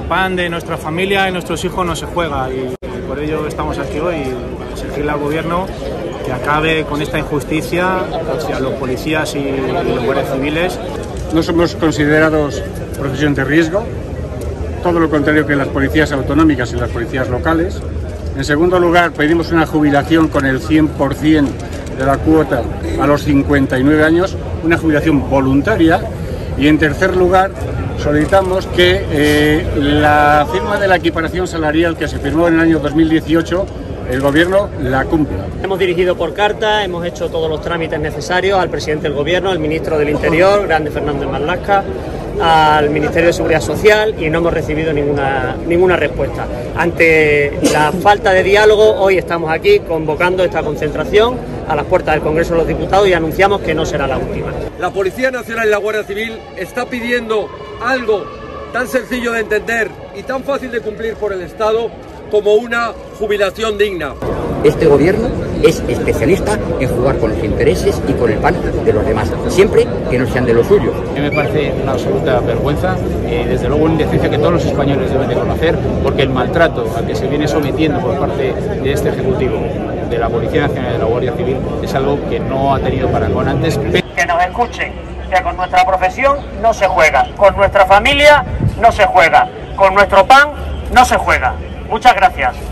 el pan de nuestra familia y nuestros hijos no se juega, y por ello estamos aquí hoy para exigirle al gobierno que acabe con esta injusticia hacia los policías y los guardias civiles. No somos considerados profesión de riesgo, todo lo contrario que las policías autonómicas y las policías locales. En segundo lugar, pedimos una jubilación con el 100% de la cuota a los 59 años, una jubilación voluntaria. Y en tercer lugar, solicitamos que la firma de la equiparación salarial que se firmó en el año 2018, el Gobierno la cumpla. Hemos dirigido por carta, hemos hecho todos los trámites necesarios al presidente del Gobierno, al ministro del Interior, Grande Fernández Marlaska, al Ministerio de Seguridad Social, y no hemos recibido ninguna respuesta. Ante la falta de diálogo, hoy estamos aquí convocando esta concentración a las puertas del Congreso de los Diputados y anunciamos que no será la última. La Policía Nacional y la Guardia Civil está pidiendo algo tan sencillo de entender y tan fácil de cumplir por el Estado como una jubilación digna. Este gobierno es especialista en jugar con los intereses y con el pan de los demás, siempre que no sean de los suyos. Me parece una absoluta vergüenza, desde luego una indecencia que todos los españoles deben de conocer, porque el maltrato al que se viene sometiendo por parte de este Ejecutivo, de la Policía Nacional y de la Guardia Civil, es algo que no ha tenido parangón antes. Que nos escuchen, que con nuestra profesión no se juega, con nuestra familia no se juega, con nuestro pan no se juega. Muchas gracias.